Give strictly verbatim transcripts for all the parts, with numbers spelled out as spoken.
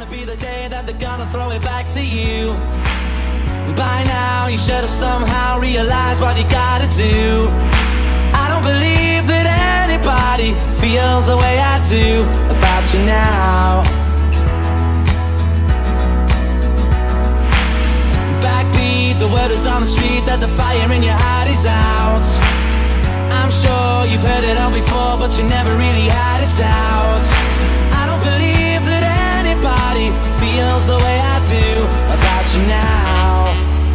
be the day that they're gonna throw it back to you. By now you should have somehow realized what you gotta do. I don't believe that anybody feels the way I do about you now. Backbeat, the word is on the street that the fire in your heart is out. I'm sure you've heard it all before, but you never really had a doubt. I don't believe that anybody feels the way I do about you now.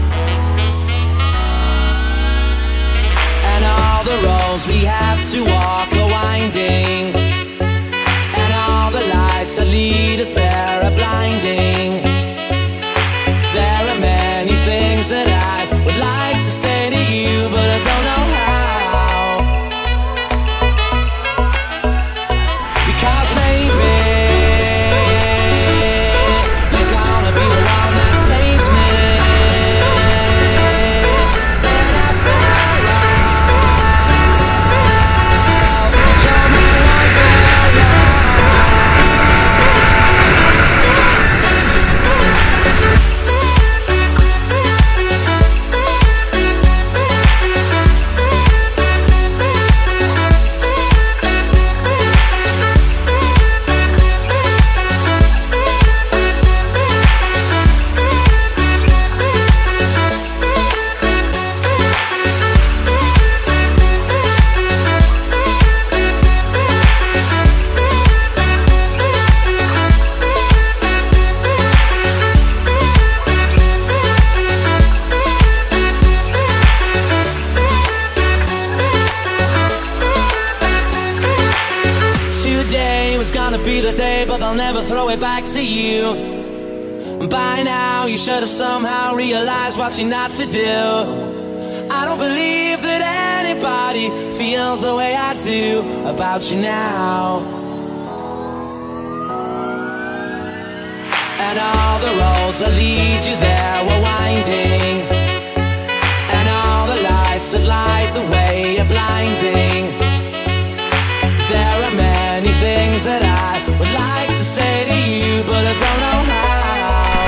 And all the roads we have to walk are winding, and all the lights that lead us there are blinding. There are many things that I would like to say to you, but I don't know how. Because maybe you're gonna be the one that saves me. And after all, you're my wonderland. Today was gonna be the day, but they'll never throw it back to you. By now you should have somehow realized what you're not to do. I don't believe that anybody feels the way I do about you now. And all the roads that lead you there were winding, and all the lights that light the way are blinding. There are many things that I would like to say to you, but I don't know how.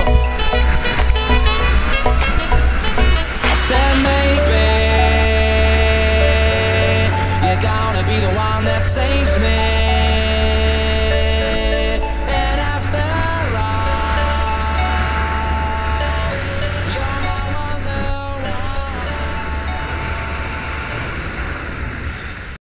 I said maybe you're gonna be the one that saves me.